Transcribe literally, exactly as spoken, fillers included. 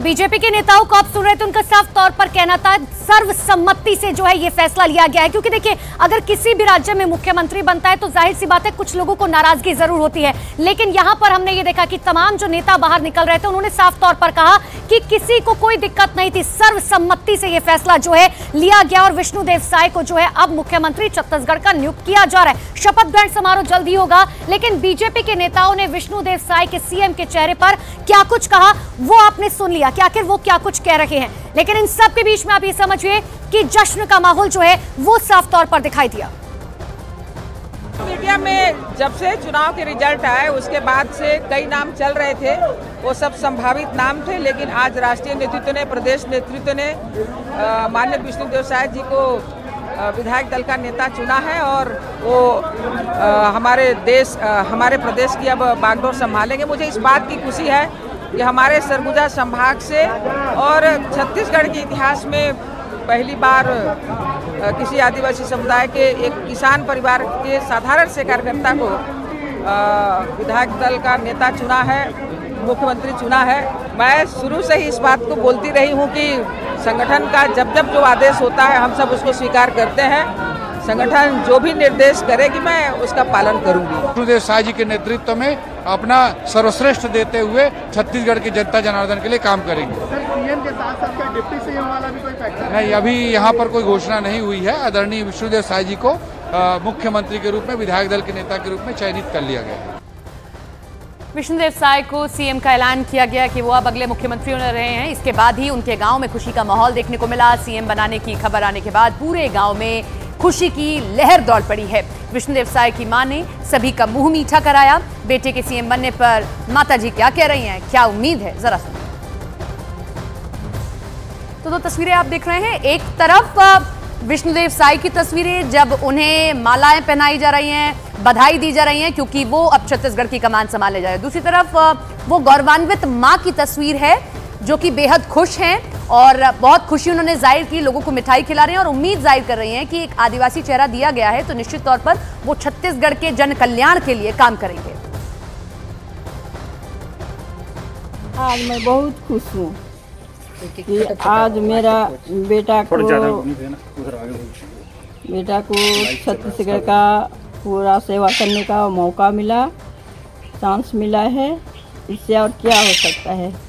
BJP के नेताओं को आप सुन रहे थे, उनका साफ तौर पर कहना था सर्वसम्मति से जो है ये फैसला लिया गया है। क्योंकि देखिए, अगर किसी भी राज्य में मुख्यमंत्री बनता है तो जाहिर सी बात है कुछ लोगों को नाराजगी जरूर होती है, लेकिन यहां पर हमने ये देखा कि तमाम जो नेता बाहर निकल रहे थे उन्होंने साफ तौर पर कहा कि किसी को कोई दिक्कत नहीं थी, सर्वसम्मति से यह फैसला जो है लिया गया और विष्णुदेव साय को जो है अब मुख्यमंत्री छत्तीसगढ़ का नियुक्त किया जा रहा है। शपथ ग्रहण समारोह जल्दी होगा, लेकिन बीजेपी के नेताओं ने विष्णुदेव साय के सीएम के चेहरे पर क्या कुछ कहा वो आपने सुन लिया कि आखिर वो क्या कुछ कह रहे हैं। लेकिन इन सब के बीच में आप ये समझिए कि जश्न का माहौल जो है वो साफ तौर पर दिखाई दिया। मीडिया में जब से चुनाव के रिजल्ट आए उसके बाद से कई नाम चल रहे थे, वो सब संभावित नाम थे, लेकिन आज राष्ट्रीय नेतृत्व ने, प्रदेश नेतृत्व ने माननीय विष्णुदेव साय जी को विधायक दल का नेता चुना है और वो आ, हमारे देश आ, हमारे प्रदेश की अब बागडोर संभालेंगे। मुझे इस बात की खुशी है कि हमारे सरगुजा संभाग से और छत्तीसगढ़ के इतिहास में पहली बार आ, किसी आदिवासी समुदाय के एक किसान परिवार के साधारण से कार्यकर्ता को विधायक दल का नेता चुना है, मुख्यमंत्री चुना है। मैं शुरू से ही इस बात को बोलती रही हूँ कि संगठन का जब जब जो आदेश होता है हम सब उसको स्वीकार करते हैं। संगठन जो भी निर्देश करेगी मैं उसका पालन करूंगी। विष्णुदेव साय जी के नेतृत्व में अपना सर्वश्रेष्ठ देते हुए छत्तीसगढ़ की जनता जनार्दन के लिए काम करेंगे। सर, सीएम के साथ साथ डिप्टी सीएम वाला भी कोई फैक्टर नहीं, अभी यहाँ पर कोई घोषणा नहीं हुई है। आदरणीय विष्णुदेव साय जी को मुख्यमंत्री के रूप में, विधायक दल के नेता के रूप में चयनित कर लिया गया है। विष्णुदेव साय को सीएम का ऐलान किया गया कि वो अब अगले मुख्यमंत्री होने रहे हैं। इसके बाद ही उनके गांव में खुशी का माहौल देखने को मिला। सीएम बनाने की खबर आने के बाद पूरे गांव में खुशी की लहर दौड़ पड़ी है। विष्णुदेव साय की मां ने सभी का मुंह मीठा कराया। बेटे के सीएम बनने पर माता जी क्या कह रही हैं, क्या उम्मीद है, जरा सुनिए। तो दो तस्वीरें आप देख रहे हैं, एक तरफ विष्णुदेव साय की तस्वीरें जब उन्हें मालाएं पहनाई जा रही हैं, बधाई दी जा रही हैं क्योंकि वो अब छत्तीसगढ़ की कमान संभाले जा रहे हैं। दूसरी तरफ वो गौरवान्वित मां की तस्वीर है जो कि बेहद खुश हैं और बहुत खुशी उन्होंने जाहिर की, लोगों को मिठाई खिला रहे हैं और उम्मीद जाहिर कर रही हैं कि एक आदिवासी चेहरा दिया गया है तो निश्चित तौर पर वो छत्तीसगढ़ के जन कल्याण के लिए काम करेंगे। आज मैं बहुत खुश हूँ कि आज मेरा बेटा को बेटा को छत्तीसगढ़ का पूरा सेवा करने का मौका मिला, चांस मिला है। इससे और क्या हो सकता है।